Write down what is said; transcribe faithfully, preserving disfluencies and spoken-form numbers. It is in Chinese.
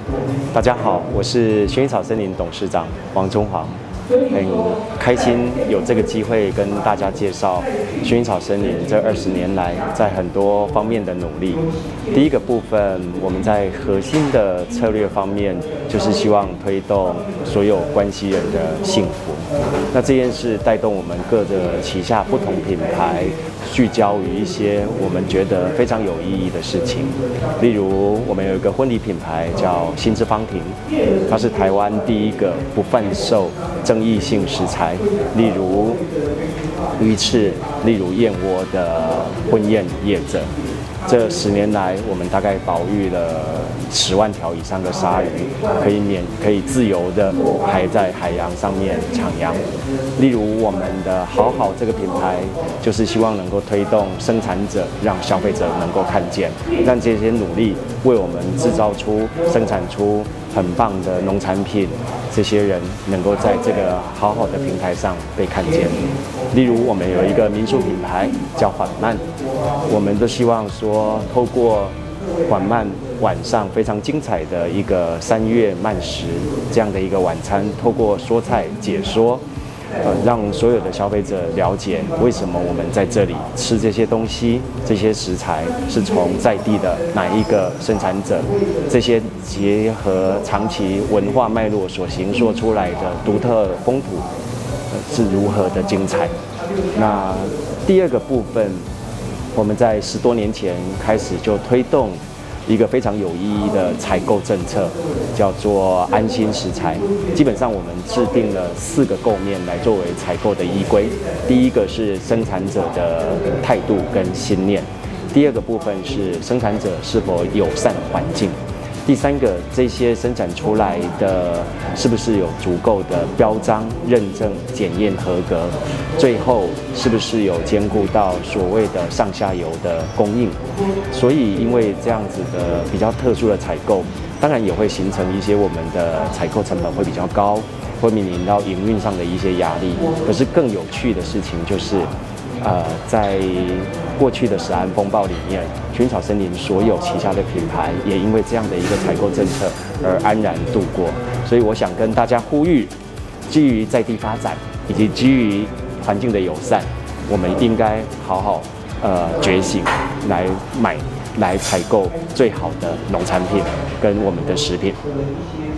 大家好，我是薰衣草森林董事长王中煌，很开心有这个机会跟大家介绍薰衣草森林这二十年来在很多方面的努力。第一个部分，我们在核心的策略方面，就是希望推动所有关系人的幸福。那这件事带动我们各个旗下不同品牌，聚焦于一些我们觉得非常有意义的事情。例如，我们有一个婚礼品牌叫心之芳庭，它是台湾第一个不贩售争议性食材，例如鱼翅、例如燕窝的婚宴业者。这十年来，我们大概保育了十万条以上的鲨鱼，可以免可以自由的还在海洋上面徜徉。例如我们的好好这个品牌，就是希望能够推动生产者，让消费者能够看见，让这些努力为我们制造出、生产出很棒的农产品，这些人能够在这个好好的平台上被看见。例如，我们有一个民宿品牌叫缓慢，我们都希望说，透过缓慢晚上非常精彩的一个三月慢食这样的一个晚餐，透过说菜解说，呃，让所有的消费者了解为什么我们在这里吃这些东西，这些食材是从在地的哪一个生产者，这些结合长期文化脉络所形塑出来的独特风土，呃，是如何的精彩。那第二个部分，我们在十多年前开始就推动一个非常有意义的采购政策，叫做安心食材。基本上我们制定了四个构面来作为采购的依归。第一个是生产者的态度跟信念，第二个部分是生产者是否友善环境，第三个，这些生产出来的是不是有足够的标章、认证、检验合格？最后，是不是有兼顾到所谓的上下游的供应？所以，因为这样子的比较特殊的采购，当然也会形成一些我们的采购成本会比较高，会面临到营运上的一些压力。可是更有趣的事情就是，呃，在过去的食安风暴里面，薰衣草森林所有旗下的品牌也因为这样的一个采购政策而安然度过。所以我想跟大家呼吁，基于在地发展以及基于环境的友善，我们应该好好呃觉醒，来买来采购最好的农产品跟我们的食品。